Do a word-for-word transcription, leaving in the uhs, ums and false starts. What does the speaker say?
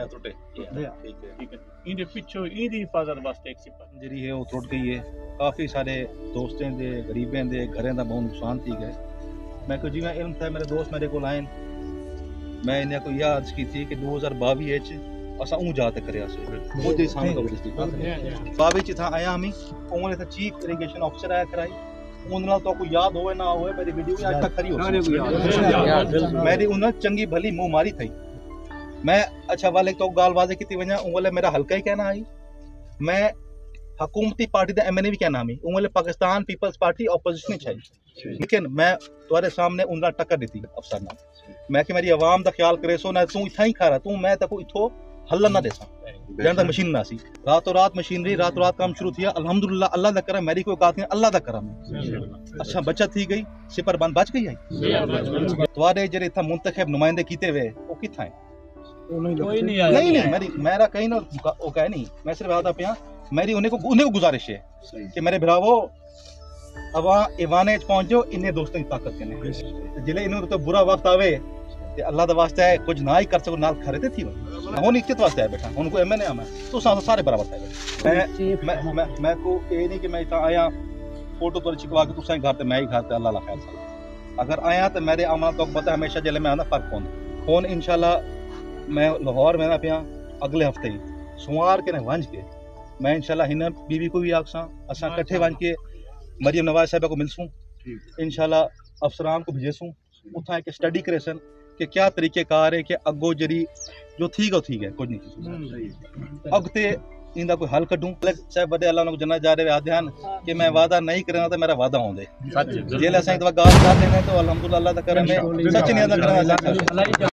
टुटे ठीक है ठीक है इनके पिछो इदी हिफाजत वास्ते एक सिपा जी है वो टुट गई है। काफ़ी सारे दोस्तों के गरीबों के घरों का बहुत नुकसान थी गए। मैं को जिवें इल्म था मेरे दोस्त मेरे को आए मैं इन्हें को यह अर्ज की थी कि दो हज़ार बावी असा ऊँ जाते करे वो जी सामने कवरेज बावी च था आया हमी उन्होंने था चीफ इरिगेशन ऑफिसर आया कराई उन तो को याद होवे ना होवे मेरी वीडियो भी आज तक खरी हो मेरी उन चंगी भली मुंह मारी थी मैं अच्छा वाले तो गाल वाजे की वजह उंगले मेरा हल्का ही कहना आई मैं हुकूमती पार्टी का एम एन ए भी कहना हमी उंगले पाकिस्तान पीपल्स पार्टी ऑपोजिशन चाहिए लेकिन मैं तुम्हारे सामने उनका टक्कर दी अफसर ना मैं कि मेरी आवाम का ख्याल करे सो ना तू इतना ही खा रहा तू मैं तक इथो हल्ला ना देसा जन तक मशीन ना सी रातों रात मशीनरी रातों रात काम शुरू किया अल्हम्दुलिल्लाह अल्लाह दा करम मेरी कोई बात नहीं अल्लाह दा करम अच्छा बचत थी गई सिपर बंद बच गई है तुम्हारे जरे इतना मुंतखब नुमाइंदे कीते हुए वो किथा है कोई नहीं आया नहीं नहीं मेरी मेरा कहीं ना वो कहे नहीं मैं सिर्फ आता पिया मेरी उन्हें को उन्हें को गुजारिश है कि मेरे भरावो अवा इवाने पहुंच जाओ इन्हें दोस्तों की ताकत कने जिले इन्हों तो बुरा वक्त आवे ते अल्लाह दा वास्ता है कुछ ना ही कर सको नाल खरे ते थी हुन इज्जत वास्ते है बेटा उनको एमएनए आ मैं तो सारे बराबर है मैं मैं मैं मैं को ए नहीं कि मैं इतना आया फोटो तो छिकवा के तुसा घर ते मैं ही घर ते अल्लाह ला खैर सा अगर आया तो मेरे आमना तो पता हमेशा जिले में आना फर्क होना फोन इंशाल्लाह मैं लाहौर में ना पिया अगले हफ्ते ही सोमवार के ने वंज के मैं इंशाल्लाह हिन बीबी को भी आखसा असा इकट्ठे वंज के मरियम नवाज साहब को मिलसूं इंशाल्लाह अफसरान को भेजसूं उथा एक स्टडी करेसन कि क्या तरीकेकार है कि अगो जरी जो थी गो थी गए कुछ नहीं अगते इंदा कोई हल कढूं साहब बड़े अल्लाह को जन्नत जा रहे आध्यान कि मैं वादा नहीं करना तो मेरा वादा होंदे जेल असा गाल कर देना तो अल्हम्दुलिल्लाह अल्लाह दा करम है सच नहीं अदा करना